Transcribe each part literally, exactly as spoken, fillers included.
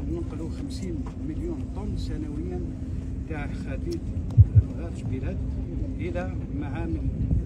ننقلوا خمسين مليون طن سنويا تاع حديد خارج البلاد الى معامل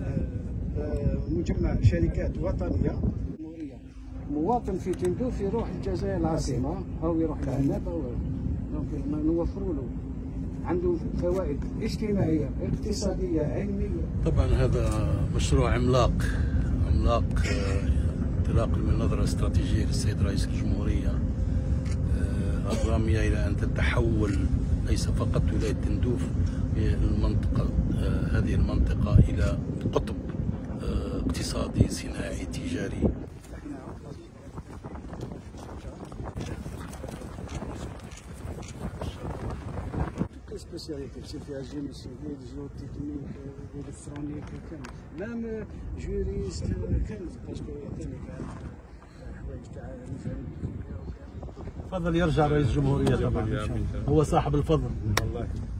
مجمع شركات وطنيه. مواطن في تندوف يروح الجزائر العاصمه او يروح لعنابه، دونك نوفروا له، عنده فوائد اجتماعيه اقتصاديه علميه. طبعا هذا مشروع عملاق عملاق انطلاقا من نظره استراتيجيه للسيد رئيس الجمهوريه الراميه الى ان تتحول ليس فقط ولايه تندوف المنطقه هذه المنطقه الى قطب اقتصادي صناعي تجاري. spécialité, c'est fait à génie civil, géotechnique, électronique, même juriste, parce que تفضل. يرجع رئيس الجمهورية طبعا، هو صاحب الفضل.